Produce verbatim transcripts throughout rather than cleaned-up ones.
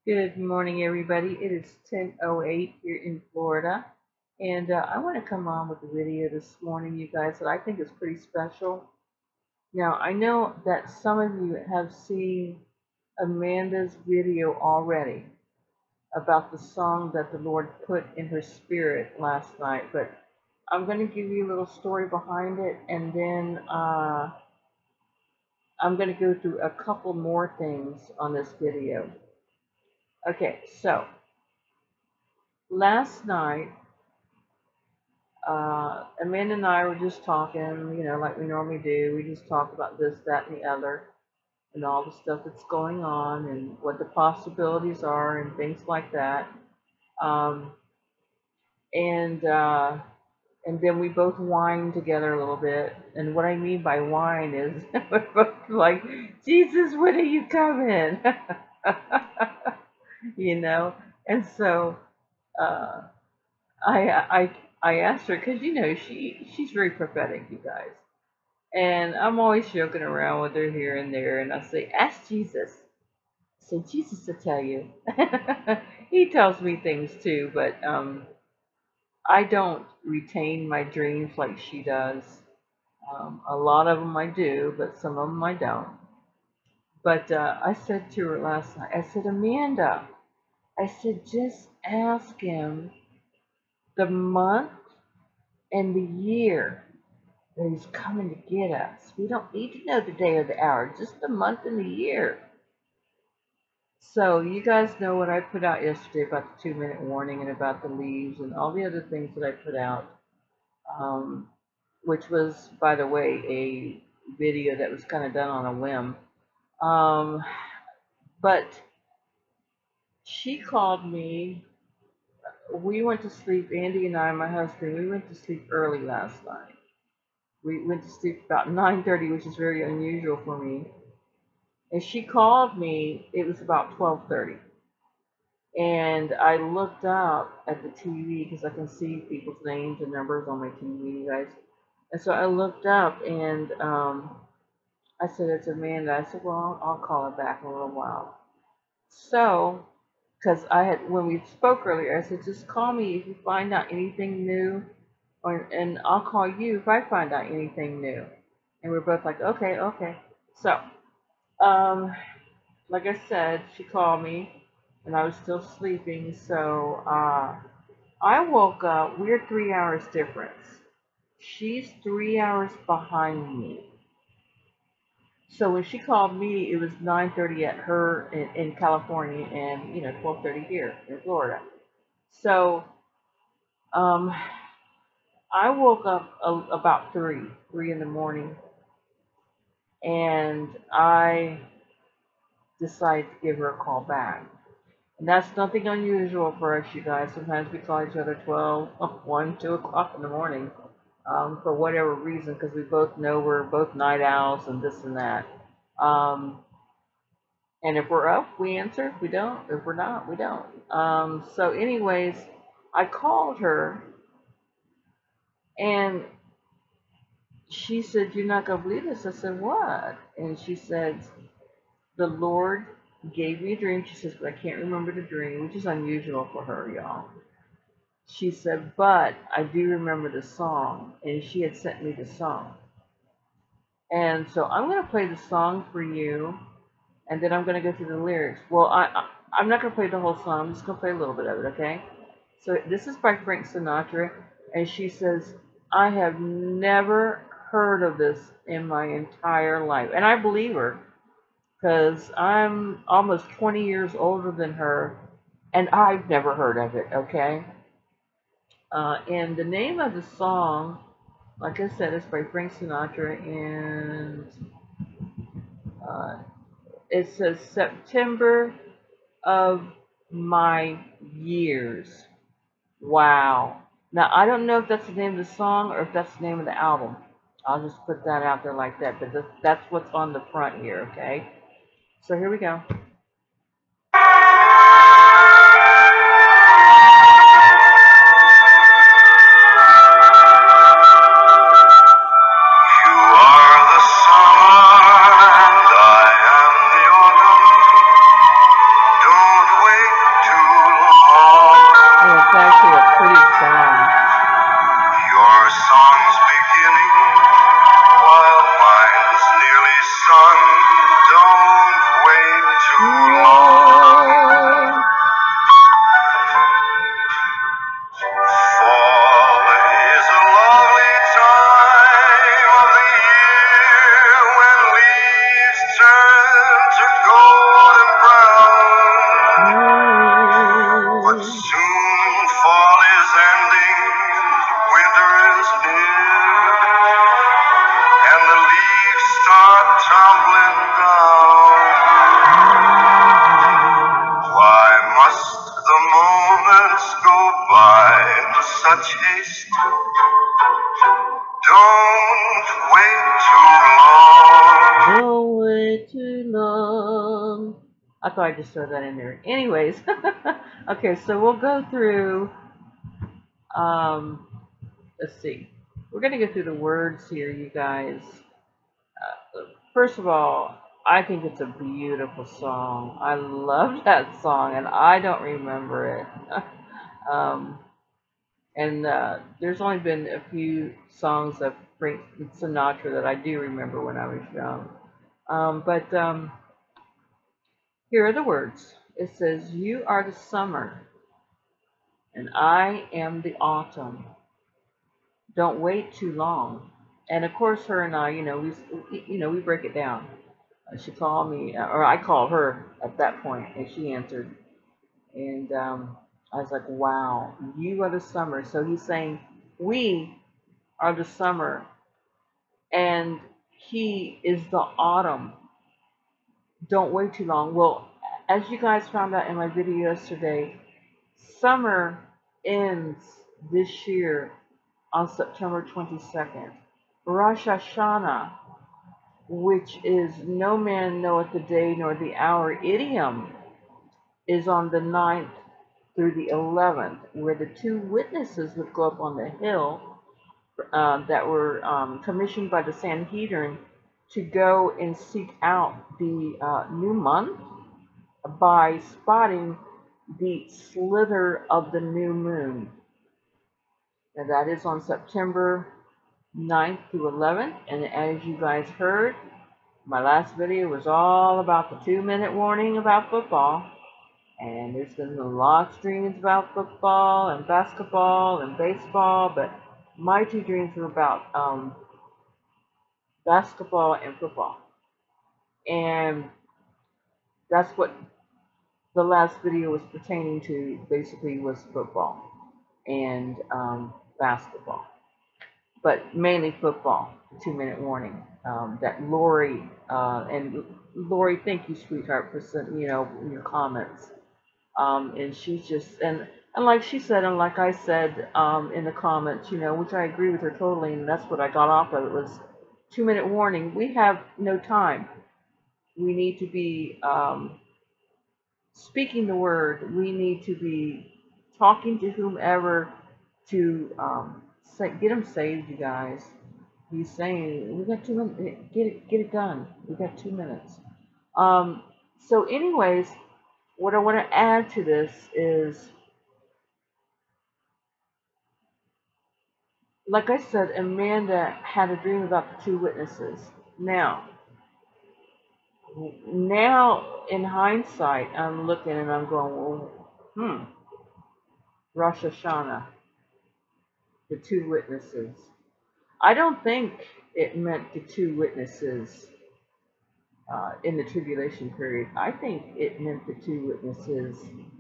Good morning, everybody. It is ten oh eight here in Florida, and uh, I want to come on with a video this morning, you guys, that I think is pretty special. Now, I know that some of you have seen Amanda's video already about the song that the Lord put in her spirit last night, but I'm going to give you a little story behind it, and then uh, I'm going to go through a couple more things on this video. Okay, so last night, uh, Amanda and I were just talking, you know, like we normally do. We just talk about this, that, and the other, and all the stuff that's going on, and what the possibilities are, and things like that. Um, and uh, and then we both whine together a little bit. And what I mean by whine is we're both like, Jesus, when are you coming? you know. And so uh, I I I asked her because you know she she's very prophetic, you guys, and I'm always joking around with her here and there, and I say, ask Jesus. I say Jesus to tell you. He tells me things too, but um, I don't retain my dreams like she does. Um, a lot of them I do, but some of them I don't. But uh, I said to her last night, I said, Amanda, I said, just ask him the month and the year that he's coming to get us. We don't need to know the day or the hour, just the month and the year. So you guys know what I put out yesterday about the two minute warning and about the leaves and all the other things that I put out, um, which was, by the way, a video that was kind of done on a whim. Um, but she called me. We went to sleep, Andy and I, my husband, we went to sleep early last night. We went to sleep about nine thirty, which is very unusual for me. And she called me, it was about twelve thirty. And I looked up at the T V because I can see people's names and numbers on my T V, you guys. And so I looked up and um, I said, it's Amanda. I said, well, I'll, I'll call her back in a little while. So, because I had, when we spoke earlier, I said, just call me if you find out anything new, or, and I'll call you if I find out anything new. And we're both like, okay, okay. So, um, like I said, she called me, and I was still sleeping. So uh, I woke up. We're three hours difference. She's three hours behind me. So when she called me, it was nine thirty at her in, in California, and you know twelve thirty here in Florida. So um, I woke up a, about three, three in the morning, and I decided to give her a call back. And that's nothing unusual for us, you guys. Sometimes we call each other twelve, one, two o'clock in the morning um, for whatever reason, because we both know we're both night owls and this and that. Um, and if we're up, we answer. If we don't, if we're not, we don't. Um, so, anyways, I called her and she said, "You're not going to believe this." I said, "What?" And she said, "The Lord gave me a dream." She says, "But I can't remember the dream," which is unusual for her, y'all. She said, "But I do remember the song," and she had sent me the song. And so I'm going to play the song for you, and then I'm going to go through the lyrics. Well, I, I, I'm not going to play the whole song. I'm just going to play a little bit of it, okay? So this is by Frank Sinatra, and she says, "I have never heard of this in my entire life." And I believe her, because I'm almost twenty years older than her, and I've never heard of it, okay? Uh, and the name of the song, like I said, is by Frank Sinatra, and uh, it says September of My Years. Wow. Now, I don't know if that's the name of the song or if that's the name of the album. I'll just put that out there like that, but that's what's on the front here, okay? So here we go. Don't wait too long. Don't wait too long. I thought I'd just throw that in there. Anyways, okay, so we'll go through, um, let's see. We're going to go through the words here, you guys. Uh, first of all, I think it's a beautiful song. I love that song, and I don't remember it. um, and uh, there's only been a few songs of Frank Sinatra that I do remember when I was young. Um, but um, here are the words. It says, "You are the summer, and I am the autumn. Don't wait too long." And of course, her and I, you know, we, you know, we break it down. Uh, She called me, uh, or I called her at that point, and she answered. And um, I was like, "Wow, you are the summer." So he's saying, "We are the summer, and he is the autumn. Don't wait too long." Well, as you guys found out in my video yesterday, summer ends this year on September twenty-second. Rosh Hashanah, which is "no man knoweth the day nor the hour" idiom, is on the ninth through the eleventh, where the two witnesses would go up on the hill uh, that were um, commissioned by the Sanhedrin to go and seek out the uh, new month by spotting the slither of the new moon. And that is on September ninth through eleventh. And as you guys heard, my last video was all about the two minute warning about football. And there's been a lot of dreams about football and basketball and baseball, but my two dreams were about um, basketball and football. And that's what the last video was pertaining to, basically, was football and um, basketball. But mainly football, two minute warning. Um, that Lori, uh, and Lori, thank you, sweetheart, for sending, you know, your comments. Um, and she's just, and, and like she said, and like I said um, in the comments, you know, which I agree with her totally, and that's what I got off of it, was two minute warning. We have no time. We need to be um, speaking the word. We need to be talking to whomever to um, say, get them saved, you guys. He's saying, we got two minutes, get it, get it done. We got two minutes. Um, so anyways, what I want to add to this is, like I said, Amanda had a dream about the two witnesses. Now, now in hindsight, I'm looking and I'm going, well, hmm, Rosh Hashanah, the two witnesses. I don't think it meant the two witnesses uh, in the tribulation period. I think it meant the two witnesses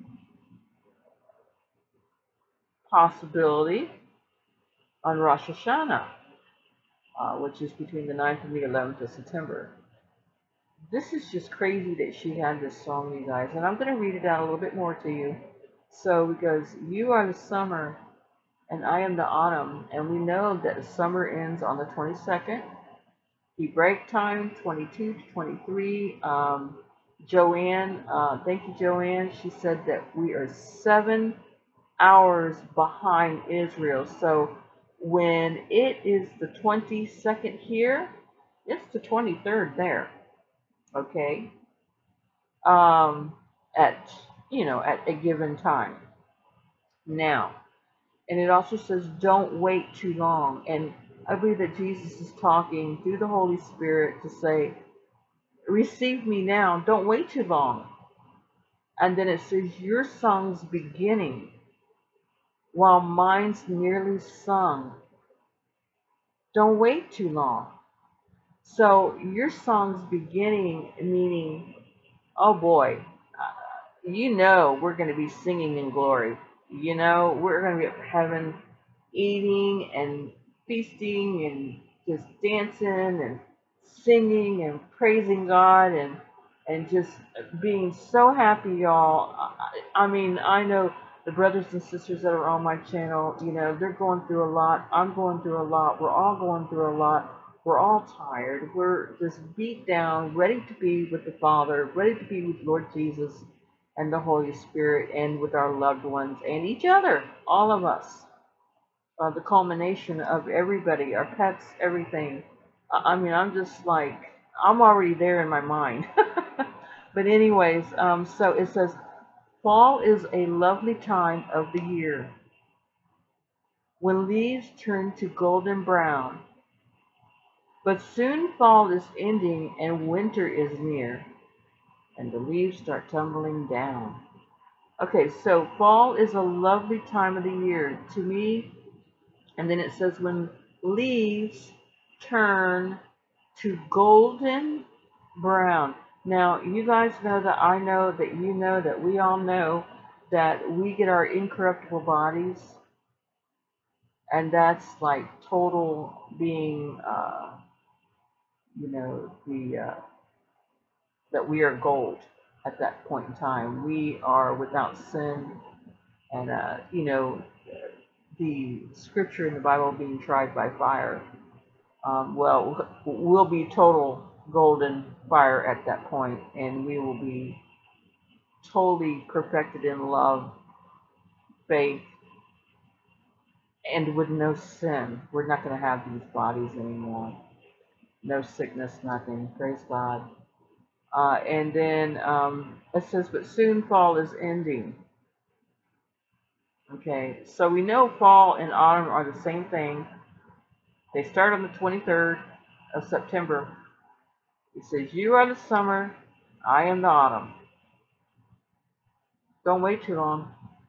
possibility on Rosh Hashanah, uh, which is between the ninth and the eleventh of September. This is just crazy that she had this song, you guys. And I'm going to read it out a little bit more to you. So, because you are the summer and I am the autumn. And we know that the summer ends on the twenty-second. The break time, twenty-two to twenty-three. Um, Joanne, uh, thank you, Joanne. She said that we are seven hours behind Israel. So, when it is the twenty-second here, it's the twenty-third there. Okay, um, at, you know, at a given time. Now, and it also says, don't wait too long. And I believe that Jesus is talking through the Holy Spirit to say, receive me now, don't wait too long. And then it says, your song's beginning while mine's nearly sung. Don't wait too long. So your song's beginning, meaning, oh boy, you know we're going to be singing in glory. You know, we're going to be up in heaven eating and feasting and just dancing and singing and praising God and and just being so happy, y'all. I, I mean, I know the brothers and sisters that are on my channel, you know, they're going through a lot. I'm going through a lot. We're all going through a lot. We're all tired. We're just beat down, ready to be with the Father, ready to be with Lord Jesus and the Holy Spirit and with our loved ones and each other, all of us. Uh, the culmination of everybody, our pets, everything. I I mean, I'm just like, I'm already there in my mind. But anyways, um, so it says, fall is a lovely time of the year when leaves turn to golden brown. But soon fall is ending and winter is near, and the leaves start tumbling down. Okay, so fall is a lovely time of the year to me. And then it says when leaves turn to golden brown. Now, you guys know that I know that you know that we all know that we get our incorruptible bodies, and that's like total being, uh, you know, the uh, that we are gold at that point in time. We are without sin, and uh, you know, the scripture in the Bible being tried by fire. Um, well, we'll be total golden fire at that point, and we will be totally perfected in love, faith, and with no sin. We're not going to have these bodies anymore. No sickness, nothing. Praise God. Uh, and then um, it says, but soon fall is ending. Okay, so we know fall and autumn are the same thing. They start on the twenty-third of September. It says, you are the summer, I am the autumn. Don't wait too long.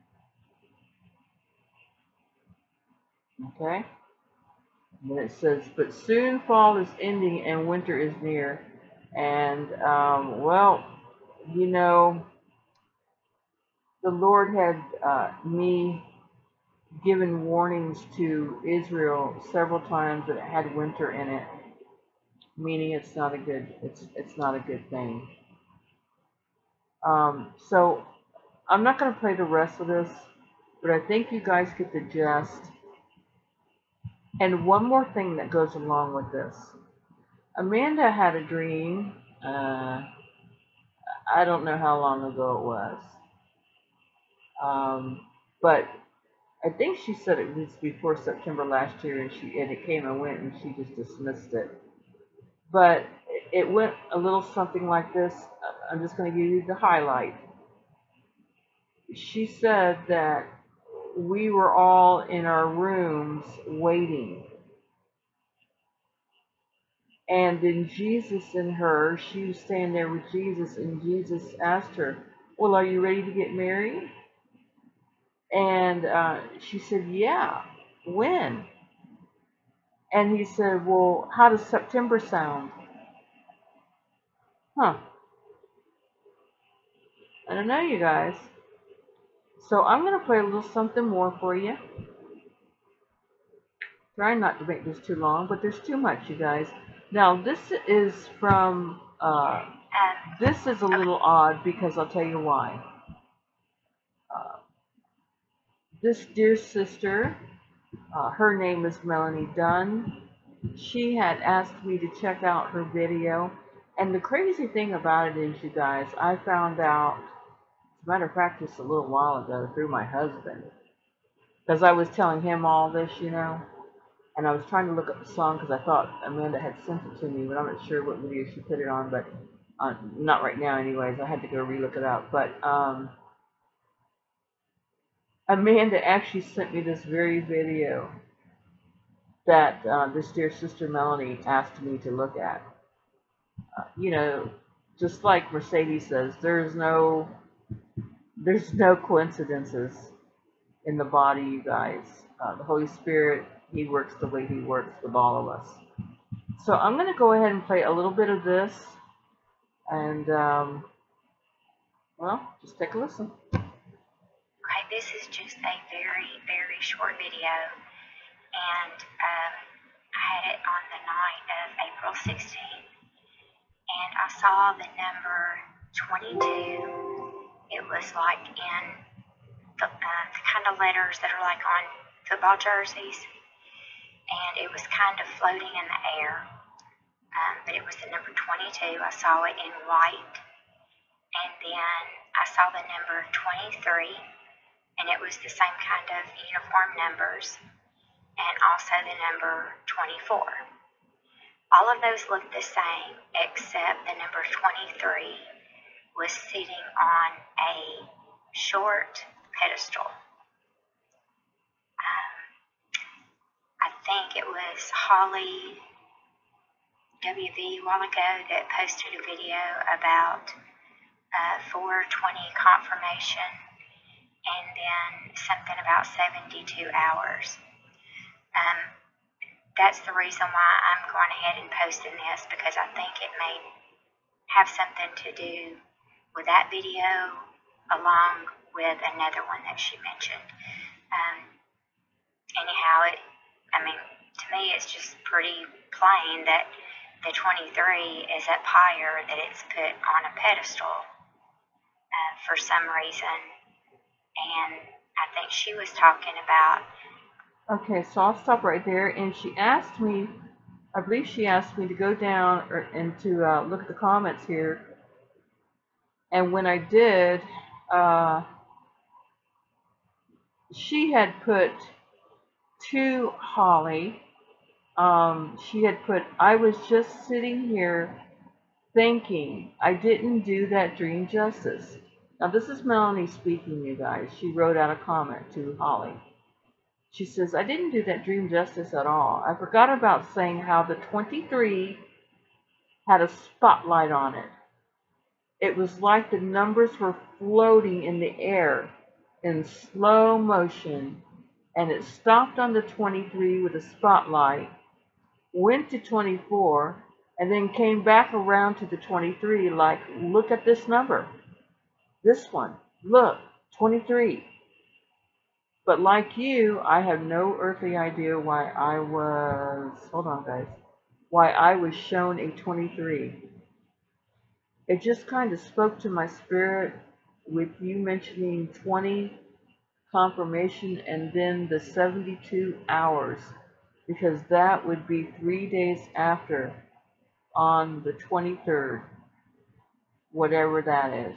Okay? And then it says, but soon fall is ending and winter is near. And, um, well, you know, the Lord had uh, me given warnings to Israel several times that it had winter in it, meaning it's not a good, it's, it's not a good thing. Um, so I'm not going to play the rest of this, but I think you guys get the gist. And one more thing that goes along with this. Amanda had a dream, uh, I don't know how long ago it was, um, but I think she said it was before September last year, and she and it came and went, and she just dismissed it. But it went a little something like this. I'm just going to give you the highlight. She said that we were all in our rooms waiting. And then Jesus and her, she was standing there with Jesus, and Jesus asked her, well, are you ready to get married? And uh, she said, yeah. When? And he said, well, how does September sound? Huh. I don't know, you guys. So I'm going to play a little something more for you. Try not to make this too long, but there's too much, you guys. Now, this is from, uh, this is a little odd because I'll tell you why. Uh, this dear sister, uh, her name is Melanie Dunn. She had asked me to check out her video. And the crazy thing about it is, you guys, I found out, as a matter of fact, just a little while ago through my husband. Because I was telling him all this, you know. And I was trying to look up the song because I thought Amanda had sent it to me, but I'm not sure what video she put it on, but uh, not right now anyways. I had to go re-look it up. But um, Amanda actually sent me this very video that uh, this dear sister Melanie asked me to look at. Uh, you know, just like Mercedes says, there's no, there's no coincidences in the body, you guys. Uh, the Holy Spirit, He works the way He works with all of us. So I'm going to go ahead and play a little bit of this, and um, well, just take a listen. Okay, this is just a very, very short video, and um, I had it on the night of April sixteenth, and I saw the number twenty-two. It was like in the, uh, the kind of letters that are like on football jerseys, and it was kind of floating in the air. Um, but it was the number twenty-two. I saw it in white, and then I saw the number twenty-three, and it was the same kind of uniform numbers, and also the number twenty-four. All of those looked the same, except the number twenty-three was sitting on a short pedestal. Um, I think it was Holly W V a while ago that posted a video about uh, four twenty confirmation, and then something about seventy-two hours. Um, that's the reason why I'm going ahead and posting this, because I think it may have something to do with that video along with another one that she mentioned. Um, anyhow, it, I mean, to me it's just pretty plain that the twenty-three is up higher, that it's put on a pedestal uh, for some reason. And I think she was talking about... Okay, so I'll stop right there. And she asked me, I believe she asked me to go down or, and to uh, look at the comments here. And when I did, uh, she had put to Holly, um, she had put, I was just sitting here thinking I didn't do that dream justice. Now this is Melanie speaking, you guys. She wrote out a comment to Holly. She says, I didn't do that dream justice at all. I forgot about saying how the twenty-three had a spotlight on it. It was like the numbers were floating in the air in slow motion, and it stopped on the twenty-three with a spotlight, went to twenty-four, and then came back around to the twenty-three like, look at this number. This one, look, twenty-three. But like you, I have no earthly idea why I was, hold on guys, why I was shown a twenty-three. It just kind of spoke to my spirit with you mentioning twenty confirmation and then the seventy-two hours, because that would be three days after on the twenty-third, whatever that is.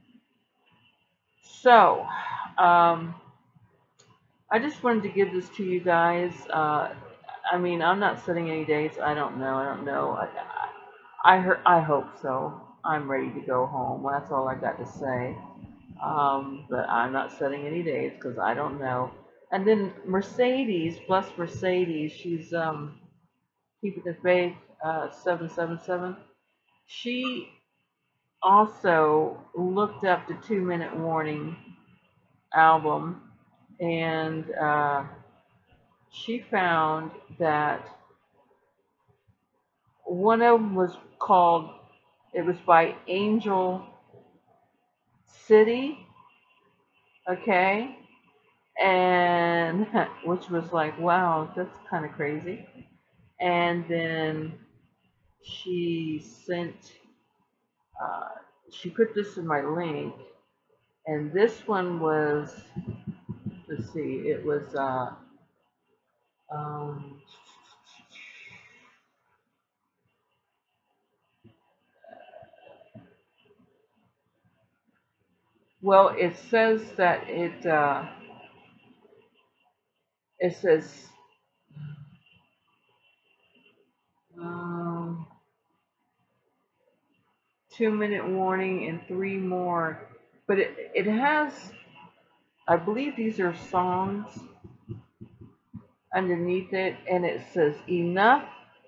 So, um, I just wanted to give this to you guys. Uh, I mean, I'm not setting any dates. I don't know. I don't know. I, I, I, heard, I hope so. I'm ready to go home. That's all I got to say. Um, but I'm not setting any dates because I don't know. And then Mercedes, bless Mercedes, she's um, Keeping the Faith uh, seven seven seven. She also looked up the Two Minute Warning album, and uh, she found that one of them was called, it was by Angel City, okay, and which was like, wow, that's kind of crazy. And then she sent, uh, she put this in my link, and this one was, let's see, it was, uh, um, well, it says that it, uh, it says, um, two minute warning and three more, but it, it has, I believe these are songs underneath it, and it says enough,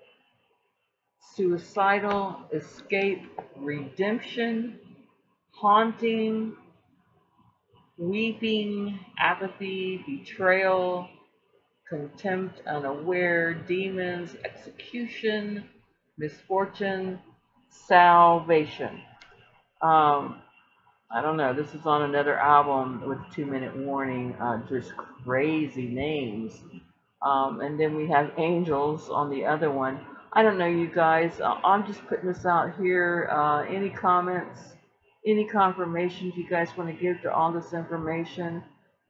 suicidal, escape, redemption, haunting, weeping, apathy, betrayal, contempt, unaware, demons, execution, misfortune, salvation. Um, I don't know. This is on another album with Two Minute Warning. Uh, just crazy names. Um, and then we have Angels on the other one. I don't know, you guys. Uh, I'm just putting this out here. Uh, any comments, any confirmations you guys want to give to all this information?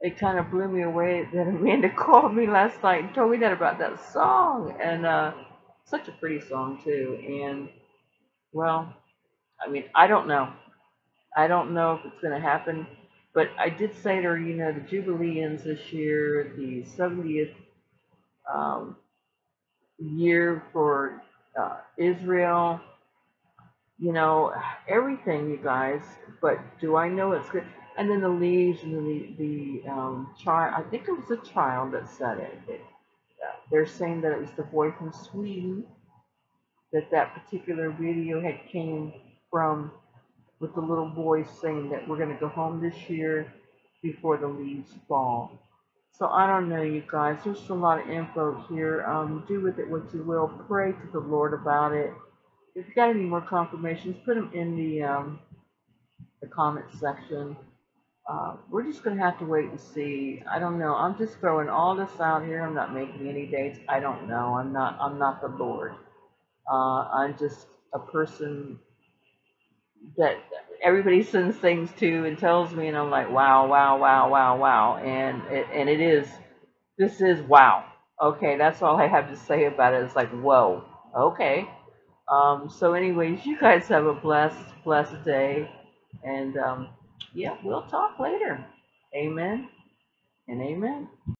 it kind of blew me away that Amanda called me last night and told me that about that song. And uh, such a pretty song, too. And, well, I mean, I don't know. I don't know if it's going to happen. But I did say to her, you know, the Jubilee ends this year, the seventieth um, year for uh, Israel, you know, everything, you guys. But do I know it's good? And then the leaves, and then the, the um, child, I think it was a child that said it. it uh, they're saying that it was the boy from Sweden, that that particular video had came from, with the little boy saying that we're going to go home this year before the leaves fall. So I don't know, you guys. There's a lot of info here. Um, do with it what you will. Pray to the Lord about it. If you got any more confirmations, put them in the um, the comment section. Uh, we're just gonna have to wait and see. I don't know. I'm just throwing all this out here. I'm not making any dates. I don't know. I'm not. I'm not the Lord. Uh, I'm just a person that everybody sends things to and tells me, and I'm like, wow, wow, wow, wow, wow, and it, and it is. This is wow. Okay, that's all I have to say about it. It's like, whoa. Okay. Um, so anyways, you guys have a blessed, blessed day. And um, yeah, we'll talk later. Amen and amen.